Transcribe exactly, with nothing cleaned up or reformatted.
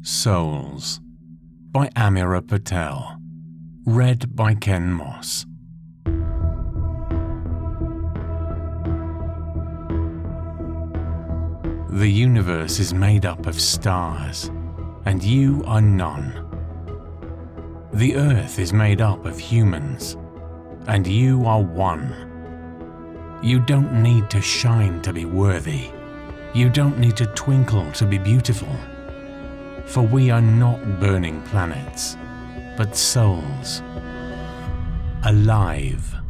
Souls by Aamirah Patel. Read by Ken Moss. The universe is made up of stars, and you are none. The earth is made up of humans, and you are one. You don't need to shine to be worthy. You don't need to twinkle to be beautiful. For we are not burning planets, but souls, alive.